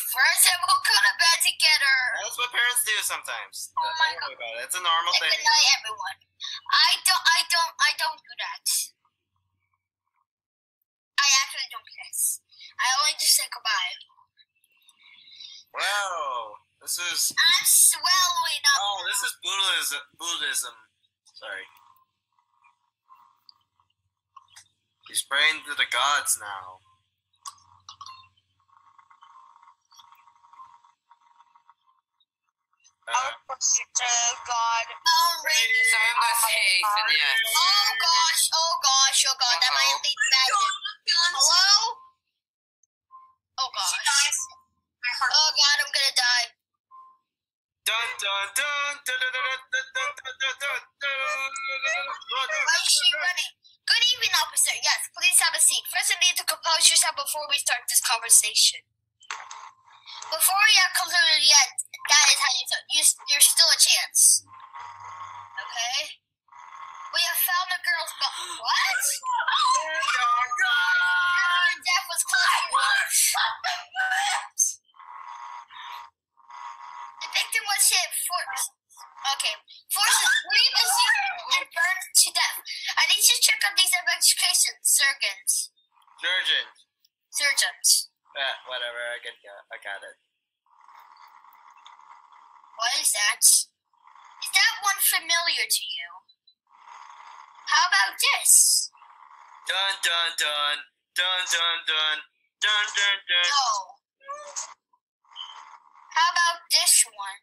first and we'll go to bed together. That's what parents do sometimes. Oh my God. About it. It's a normal thing. Good night, everyone. I don't do that. I actually don't kiss. I only just say goodbye. Wow, this is. I'm swallowing up. Oh, this is Buddhism. Sorry. He's praying to the gods now. God. So much hate and yes. Oh gosh. That might lead bad. Hello? Oh gosh. Oh God, I'm gonna die. Dun dun dun dun dun dun dun dun dun dun dun. Why is she running? Good evening, officer. Yes, please have a seat. First, you need to compose yourself before we start this conversation. Before we have concluded yet, that is how you're still a chance. Okay? We have found the girl's body. What? Her death was close. The victim was hit forces breathe as you and burned to death. I need you to check on these investigations, surgeons. Whatever. I got it. What is that? Is that one familiar to you? How about this? Dun dun dun dun dun dun dun dun dun. No. How about this one?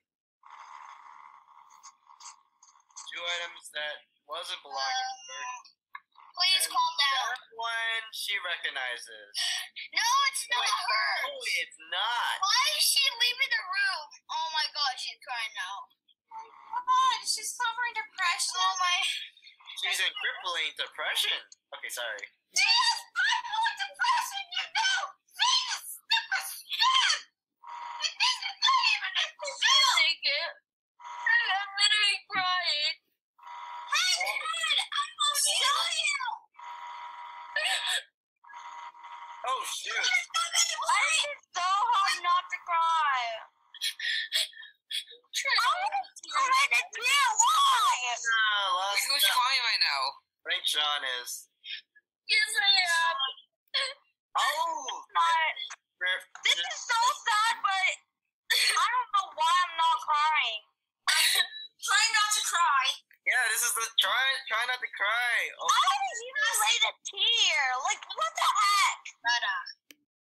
2 items that wasn't belonging to her. Please calm down. That one she recognizes. No, it's not her. No, it's not. Why is she leaving the room? Oh my God, she's crying now. God, she's suffering depression. Oh my. She's in crippling depression. Okay, sorry. Yes, bipolar depression, you know. This depression. This is not even a depression. Take it. I'm literally crying. Hey, Dad, I will show you. Oh shoot. Why is it so hard not to cry? I'm in a deal. Why? Who's crying right now? I think Sean is. Yes, I am. Oh. This is so sad, but I don't know why I'm not crying. Try not to cry. Yeah, this is the try not to cry. Oh. I didn't even lay the tear. Like, what the heck?